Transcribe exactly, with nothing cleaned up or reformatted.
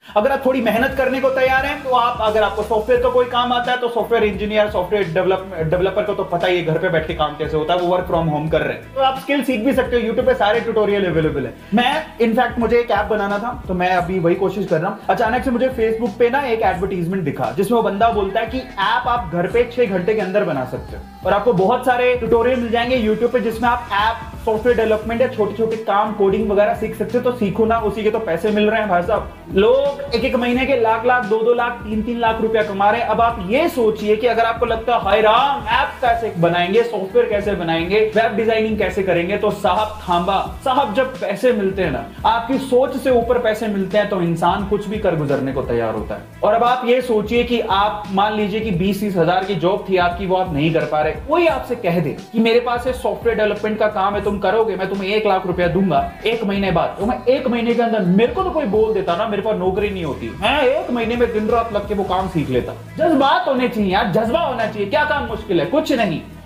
अगर आप थोड़ी मेहनत करने को तैयार हैं तो आप, अगर आपको सॉफ्टवेयर का कोई काम आता है तो software engineer, software develop developer को तो पता ही है घर पे बैठ के काम कैसे होता है, वो वर्क फ्रॉम होम कर रहे हैं, तो आप स्किल सीख भी सकते हो। यूट्यूब पे सारे ट्यूटोरियल अवेलेबल है। मैं इनफैक्ट मुझे एक ऐप बनाना था, तो मैं अभी वही कोशिश कर रहा हूं। अचानक से मुझे फेसबुक पे ना एक एडवर्टीजमेंट दिखा जिसमें वो बंदा बोलता है कि ऐप आप घर पे छह घंटे के अंदर बना सकते हो, और आपको बहुत सारे ट्यूटोरियल मिल जाएंगे यूट्यूब पे जिसमें आप ऐप, सॉफ्टवेयर डेवलपमेंट या छोटे छोटे काम, कोडिंग वगैरह सीख सकते हो। तो सीखो ना, उसी के तो पैसे मिल रहे हैं भाई साहब। लोग एक एक महीने के लाख लाख, दो दो लाख, तीन तीन लाख रुपया कमा रहे हैं। अब आप ये सोचिए कि अगर आपको लगता है हाय राम, ऐप कैसे बनाएंगे, सॉफ्टवेयर कैसे बनाएंगे, वेब डिजाइनिंग कैसे करेंगे, तो साहब थांबा साहब, जब पैसे मिलते हैं ना, आपकी सोच से ऊपर पैसे मिलते हैं, तो इंसान कुछ भी कर गुजरने को तैयार होता है। और अब आप ये सोचिए कि आप मान लीजिए कि बीस तीस हजार की जॉब थी आपकी, वो आप नहीं कर पा रहे, कोई आपसे कह दे कि मेरे पास सॉफ्टवेयर डेवलपमेंट का काम है, तुम करोगे, मैं तुम्हें एक लाख रुपया दूंगा एक महीने बाद, तो मैं एक महीने के अंदर, मेरे को तो कोई बोल देता ना मेरे पास नौकरी नहीं होती, मैं एक महीने में दिन रात लग के वो काम सीख लेता। जज्बात होने चाहिए यार, जज्बा होना चाहिए। क्या काम मुश्किल है? कुछ नहीं।